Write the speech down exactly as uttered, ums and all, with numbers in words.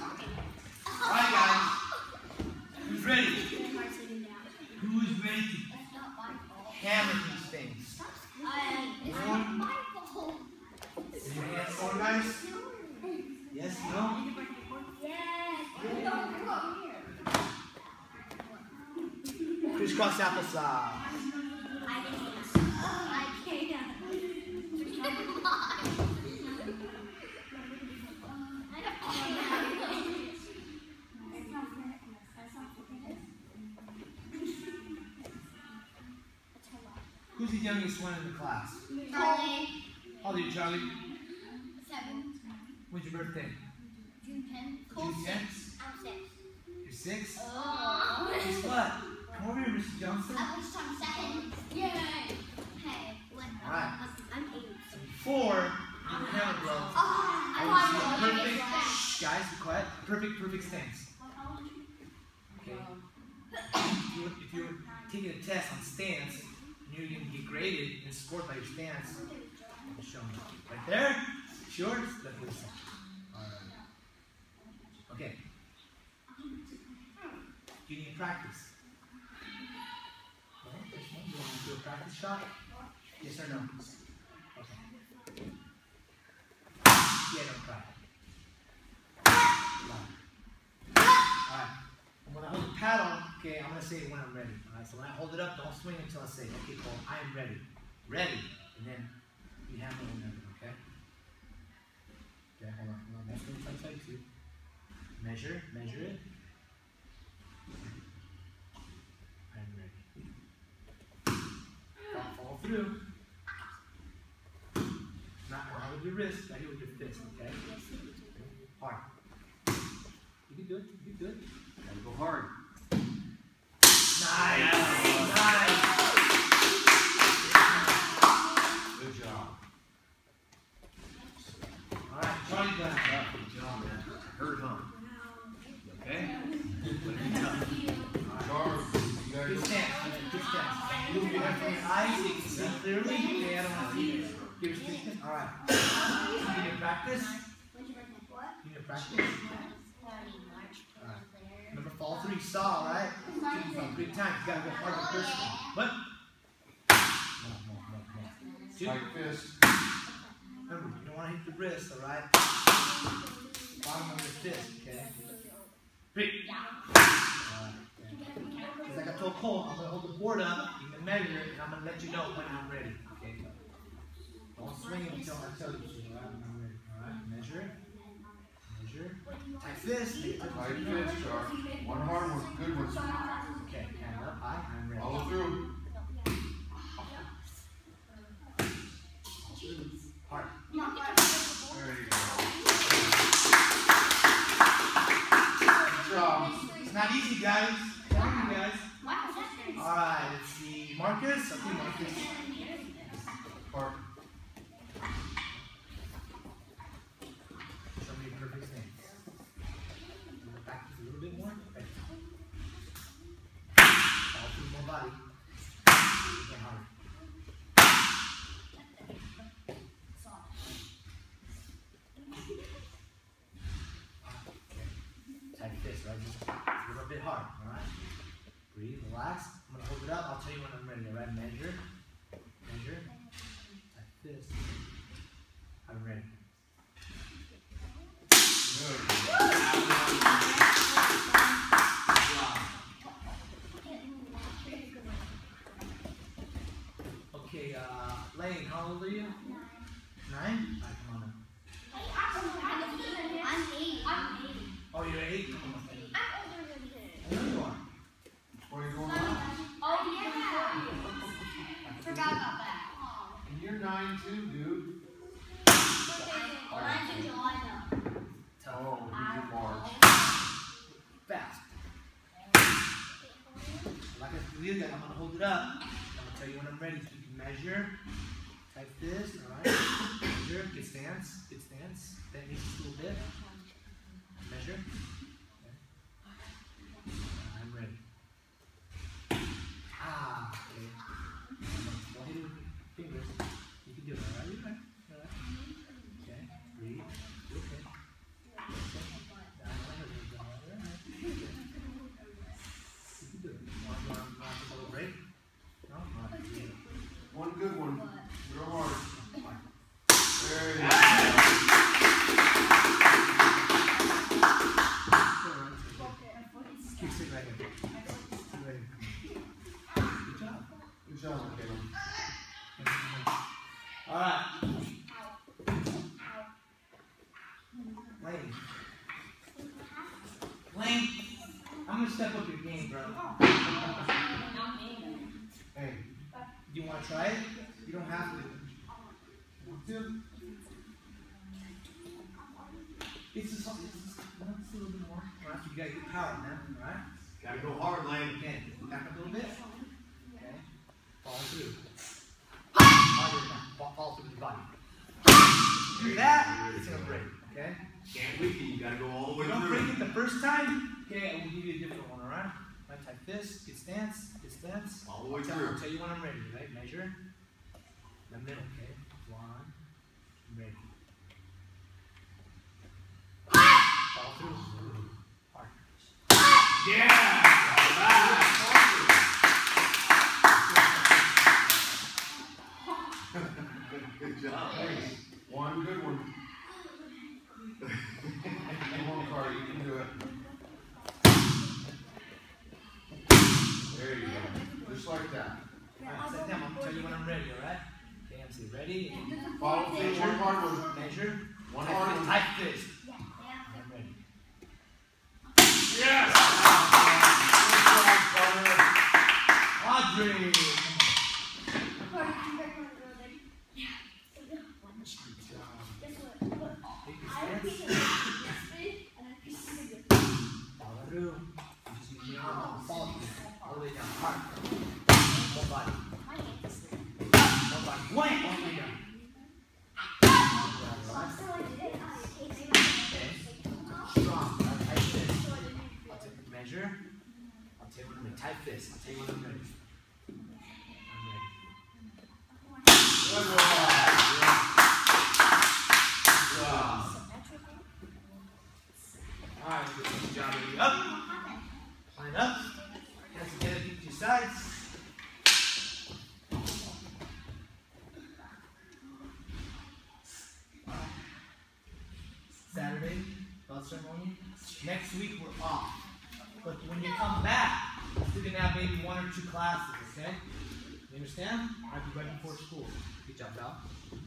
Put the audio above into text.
Alright guys, who's ready? Who's ready to hammer these things? It's not my fault. Is your hands sore, guys? Yes, no? Yes. Crisscross applesauce. I can't. I can't. Who's the youngest one in the class? Charlie. How old are you, Charlie? Seven. When's your birthday? June tenth. June tenth? I'm six. You're six? Oh. Guess what? Come over here, Mister Johnson. At least I'm seven. Yay. Hey, what? Alright. I'm eight. So before you hammer bro, Oh, I I want to want see a to perfect, shh, guys, be quiet. Perfect, perfect stance. Okay. If you if you're taking a test on stance, and you're going to get graded and scored by your stance, I'll show me. Right there. Sure. Left this side. Alright. Okay. Do you need practice? Okay. This one. You want to do a practice shot? Yes or no? Okay. Yeah, don't cry. Alright. I'm going to hold the paddle. Okay, I'm going to say it when I'm ready. Alright, so when I hold it up, don't swing until I say, okay, Cole, I am ready. Ready. And then you hammer whenever, okay? Okay, hold on. Hold on. That's what I'm trying to too. Measure. Measure it. I'm ready. Follow, follow through. Not, not with your wrist, right here with your fist, okay? Hard. You can do it. You can do it. Gotta go hard. Nice. Nice. Good job. All right, Charlie Black. Good job, man. Hurt, huh? Okay? What have you done? Charles, you gotta Good go. stance. Good stance. Move your head from your eyes so you can see clearly. Okay, I don't want to see it. Give your stiffness. All right. You need to practice? You need to practice? Remember, fall through, you saw, right? Three times. You gotta go hard the first one. What? No, no, no, no. Two. Tight fist. Remember, you don't want to hit the wrist, all right? Bottom of your fist, okay? Three. Alright, okay. Like I told Cole, I'm gonna hold the board up, you can measure it, and I'm gonna let you know when I'm ready. Okay? Don't swing it until I tell you to, alright? When I'm ready. Alright, measure it. Measure. Tight fist. Tight fist, Charles. One hard one, good one. Okay, hand up high, I'm ready. Follow through. Hard. There you go. Good job. It's not easy, guys. Come on, you guys. Alright, let's see. Marcus? Okay, Marcus. Park. Show me a perfect stance. Back a little bit more. Right. All through my body. Get hard. Okay. Tight fist, right? Just a little bit hard, alright? Breathe, relax. I'm going to hold it up. I'll tell you when I'm ready, alright? Measure. Measure. Tight fist. I'm ready. Good. Okay, uh, Lane, how old are you? Nine. Nine? Alright, come on up. I'm eight. I'm eight. Oh, you're eight? Come on. I'm older than him. I know you are. What are you going on? Oh, yeah. Forgot about that. And you're nine too, dude. Mine's in July, though. Oh, he's in March. Fast. Like I really got, I'm gonna hold it up. I'm gonna tell you when I'm ready. So you can measure. Type this, alright? Measure. Good stance. Good stance. That needs just a little bit. Measure. Okay. I'm ready. Ah, okay. Don't hit it with your fingers. You can do it, alright? You're right. Alright. Okay. Breathe. Okay. Okay. I know I Lane. Lane. I'm gonna step up your game, bro. Hey. Do you want to try it? You don't have to. Want to? It's just something. It's just, you know, it's a little bit more. Alright, you gotta get power, man. Alright? Gotta go hard, Lane. Again, back up a little bit. Okay. Follow through. Harder now. Fall, fall through the body. Do that, it's gonna break. Okay? Can't weaken, you gotta go all the way You don't through. break it the first time. Okay, I will give you a different one, alright? Right, tight fist, good stance, good stance. All the way I'll tell, through. I'll tell you when I'm ready, right? Measure. The middle, okay? One. I'm ready. Follow through. Hard. Yeah! Good job. Hey, one good one. Come on, Carter, you can do it. There you go. Just like that. Alright, sit down. I'm gonna tell you when I'm ready, alright? Okay, I'm saying ready. Follow through. One hard one. Measure. One Tight hard fist, one. tight fist. I'm ready. Yes! Audrey! Follow through. You just use your arm. Follow through. All the way down. Hard. One body. One body. Wham! All the way down. Strong. Tight fist. I'll take the measure. I'll tell you when I'm ready. Tight fist. I'll tell you when I'm ready. I'm ready. Good one. Good job. Alright, good job. Ready? Up. Line up. Hands together, feet to your sides. Saturday, belt ceremony. Next week we're off. But when you come back, we're gonna have maybe one or two classes, okay? You understand? I'll be right before school. Good job, Val.